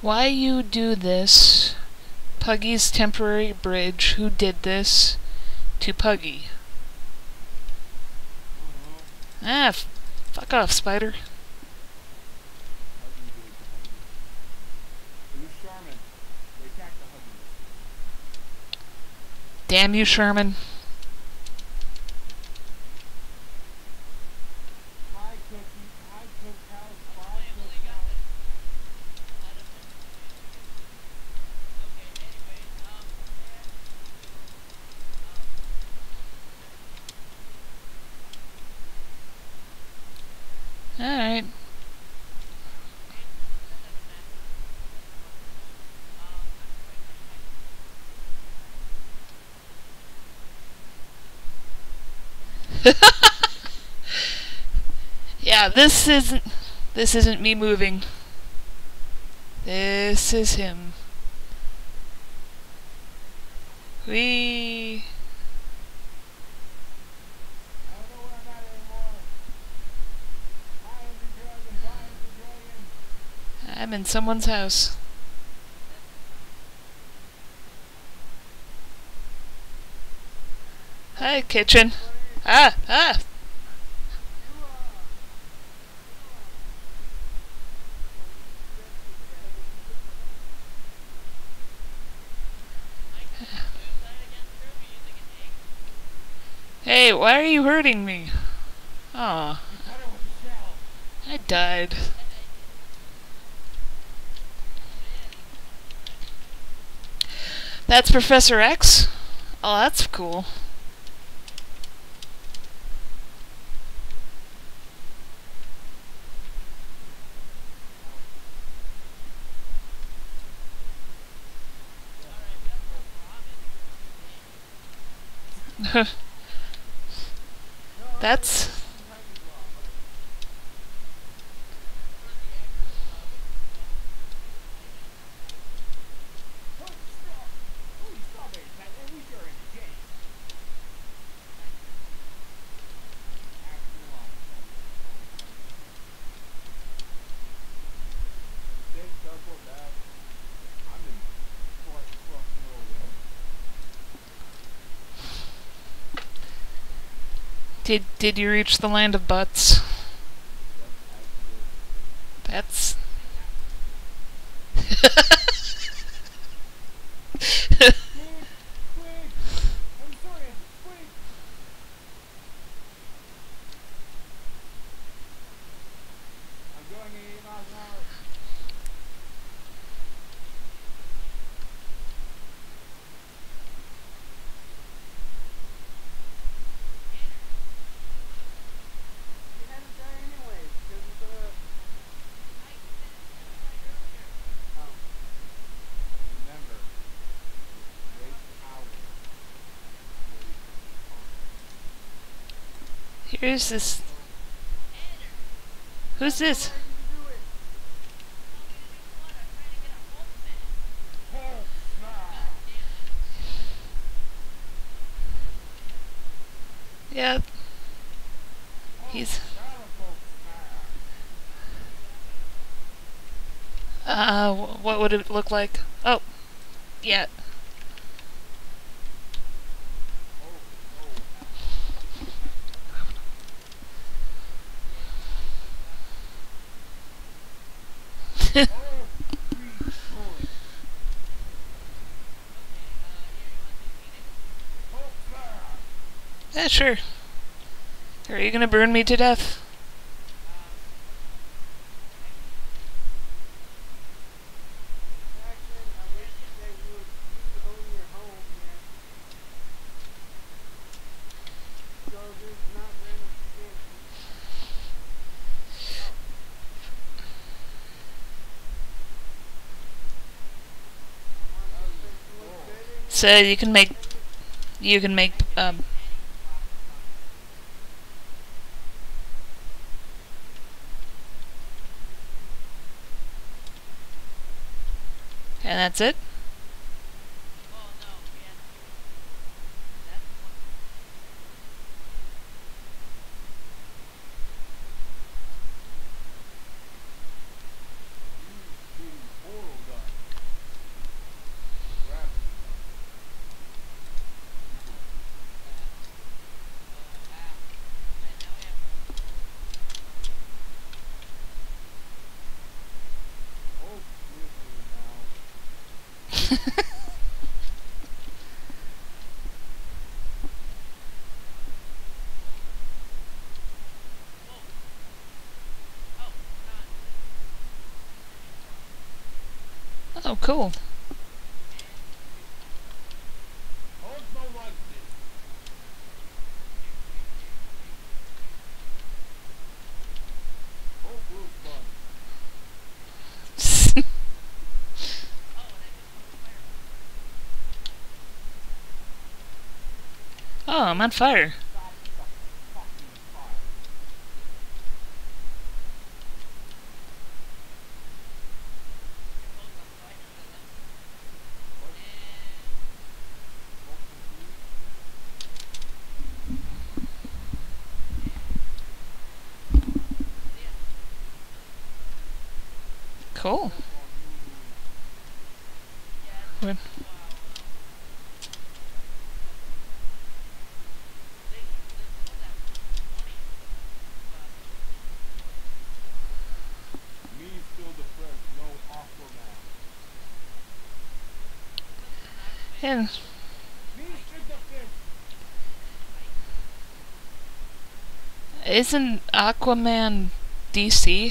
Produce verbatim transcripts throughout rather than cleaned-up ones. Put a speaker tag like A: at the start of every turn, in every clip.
A: Why you do this? Puggy's temporary bridge. Who did this to Puggy? Ah, f fuck off, Spider. Damn you, Sherman. Alright. Yeah, this isn't this isn't me moving. This is him. We I'm in someone's house. Hi, kitchen. Ah, ah. Hey, why are you hurting me? Aw. I died. That's Professor X? Oh, that's cool. That's... Did did you reach the land of butts? That's... Here's this... Who's this? Yeah. He's... Uh, what would it look like? Oh. Yeah. Yeah, sure. Are you gonna burn me to death? So you can make, you can make, um, and that's it? Oh, cool. Oh, I'm on fire. Cool. What? And isn't Aquaman D C?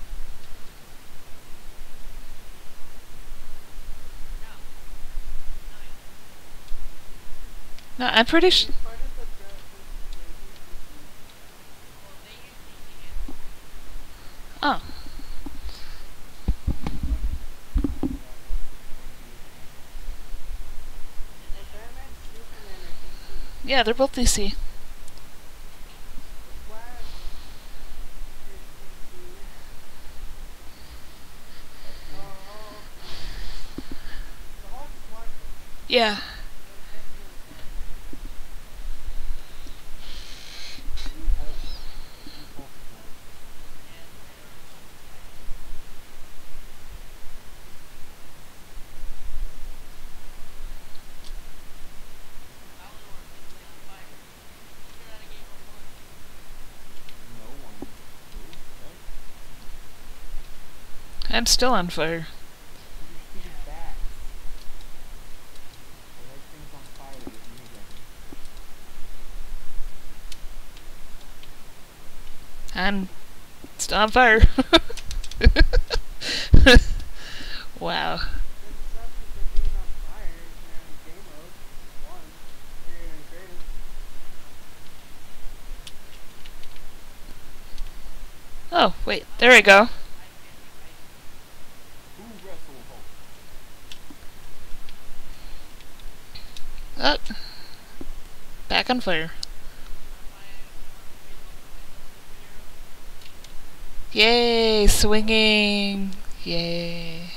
A: No, I'm pretty sure. Oh. Yeah, they're both D C. Yeah. I'm still on fire. I'm still on fire. Wow. Oh, wait, there we go. Oh. Back on fire. Yay, swinging. Yay.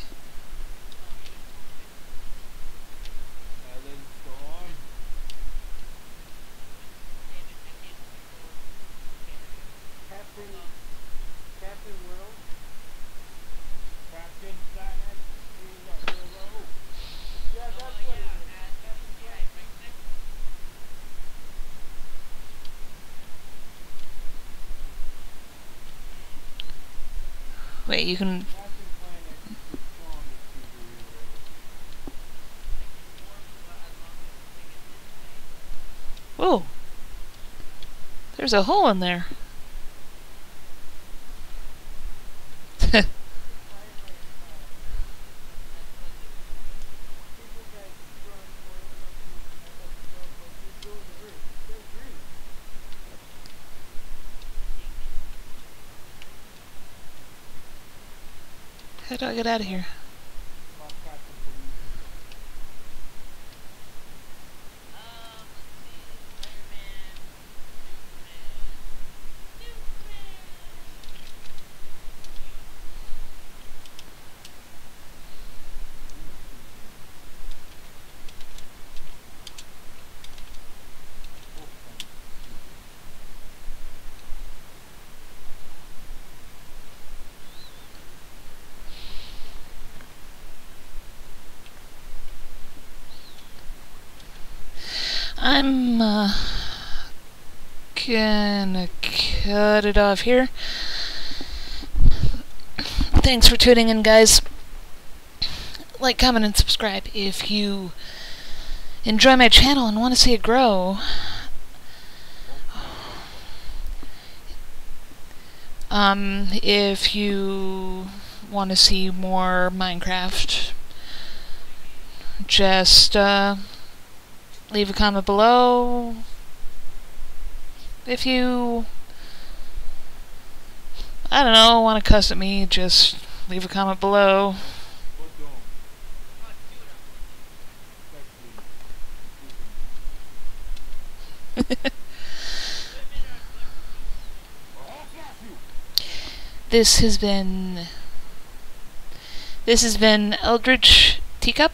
A: Wait, you can... Whoa! There's a hole in there. How do I get out of here? I'm uh, gonna cut it off here. Thanks for tuning in, guys. Like, comment, and subscribe if you enjoy my channel and want to see it grow. Um, if you want to see more Minecraft, just uh, leave a comment below. If you, I don't know, want to cuss at me, just leave a comment below. This has been This has been Eldritch Teacup,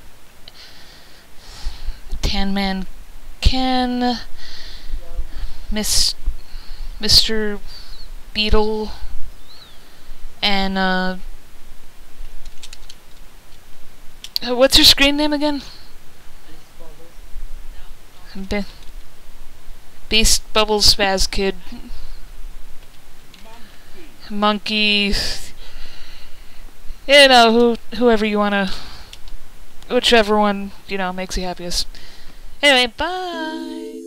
A: Tan Man Ken, Miss Mister Beetle, and uh, uh, what's your screen name again? Be Beast Bubbles Spaz Kid. Monkey, you know, who, whoever you wanna, whichever one, you know, makes you happiest. Anyway, bye!